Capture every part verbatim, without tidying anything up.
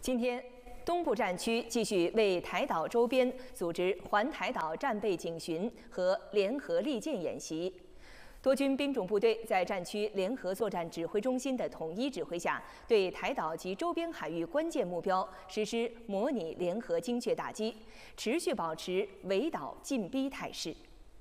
今天，东部战区继续为台岛周边组织环台岛战备警巡和联合利剑演习。多军兵种部队在战区联合作战指挥中心的统一指挥下，对台岛及周边海域关键目标实施模拟联合精确打击，持续保持围岛进逼态势。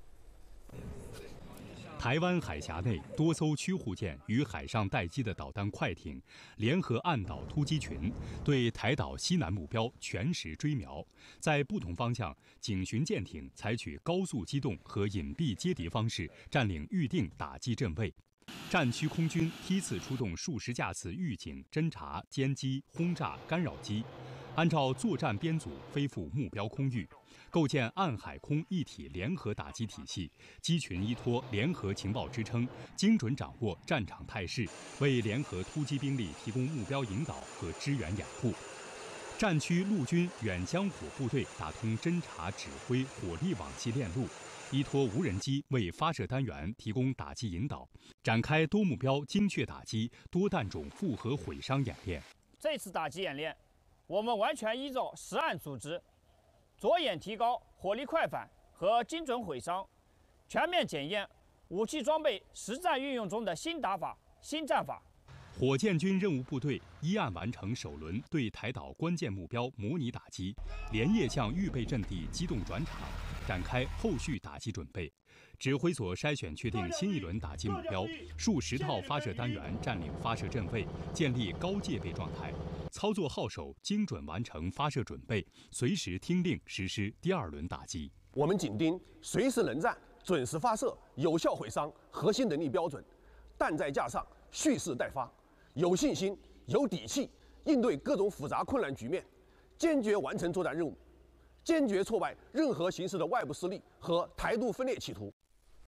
台湾海峡内多艘驱护舰与海上待机的导弹快艇联合岸岛突击群，对台岛西南目标全时追瞄，在不同方向警巡舰艇采取高速机动和隐蔽接敌方式，占领预定打击阵位。战区空军梯次出动数十架次预警、侦察、歼击、轰炸、干扰机，按照作战编组飞赴目标空域。 构建岸海空一体联合打击体系，机群依托联合情报支撑，精准掌握战场态势，为联合突击兵力提供目标引导和支援掩护。战区陆军远江火部队打通侦察指挥火力网系链路，依托无人机为发射单元提供打击引导，展开多目标精确打击、多弹种复合毁伤演练。 这次打击演练，我们完全依照实案组织。 着眼提高火力快反和精准毁伤，全面检验武器装备实战运用中的新打法、新战法。 火箭军任务部队一案完成首轮对台岛关键目标模拟打击，连夜向预备阵地机动转场，展开后续打击准备。指挥所筛选确定新一轮打击目标，数十套发射单元占领发射阵位，建立高戒备状态。 操作号手精准完成发射准备，随时听令实施第二轮打击。 我们紧盯随时能战、准时发射、有效毁伤核心能力标准，弹在架上，蓄势待发，有信心、有底气应对各种复杂困难局面，坚决完成作战任务，坚决挫败任何形式的外部势力和台独分裂企图。